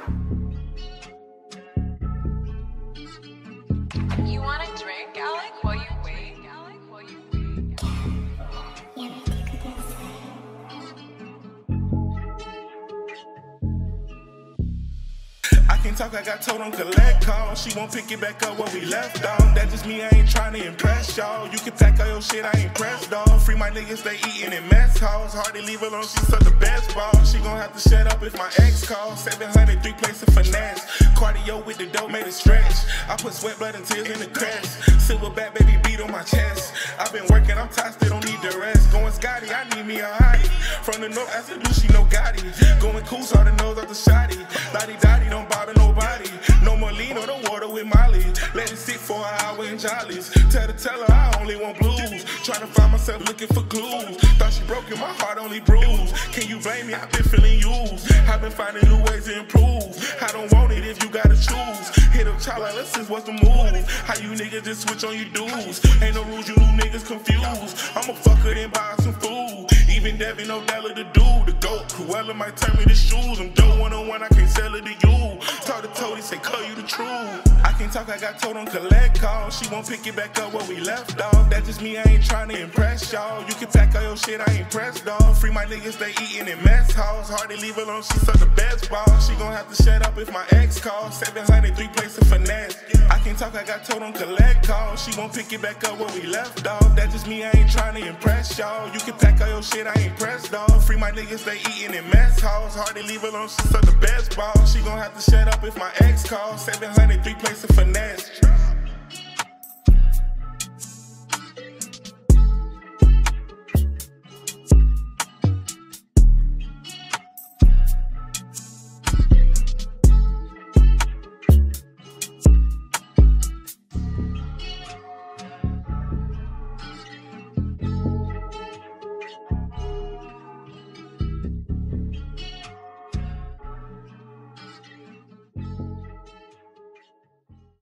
You want a drink, Alec, while you wait? I can't talk, I got told on collect calls. She won't pick it back up where we left off. That just me, I ain't trying to impress y'all. You can pack all your shit, I ain't pressed off. Free my niggas, they eating in mess halls. Hard to leave alone, she suck the best ball. She gon' have to shut up if my ex calls. 700, 3 plates of finesse. Cardio with the dope, made it stretch. I put sweat, blood, and tears in the crest. Silverback, baby, beat on my chest. I've been working, I'm tired, still don't need the rest. Going Scotty, I need me a hottie. From the north, I said, do she know Gotti? Going cool, so the nose off the shotty. Lottie-dottie, don't bother nobody. No more lean on the water with Molly. Let it sit for an hour in jollies. Tell the teller I only want blues. Trying to find myself looking for clues. Thought she broken, my heart only bruised. Can you blame me? I've been feeling used. I've been finding new ways to improve. I don't want it if you gotta choose. Hit up child, let's see what's the move. How you niggas just switch on your dudes. Ain't no rules, you new niggas confused. I'ma fuck her then buy her some food. Even Devin, no Della the dude, the goat. Cruella might turn me to shoes. I'm dope 101, I can't sell it to you. Talk to Toady, say call you the truth. I can't talk, I got told on collect calls. She won't pick it back up where we left off. That just me, I ain't trying to impress y'all. You can pack all your shit, I ain't pressed off. Free my niggas, they eating in mess halls. Hard to leave alone, she suck the best ball. She gon' have to shut up if my ex calls. 700, 3 plates of finesse. I can't talk, I got told on collect calls. She won't pick it back up where we left off. That just me, I ain't trying to impress y'all. You can pack all your shit, I ain't pressed off. Free my niggas, they eating in mess halls. Hard to leave alone, she suck the best ball. She gon' have to shut up if my ex calls. 700, 3 plates of finesse.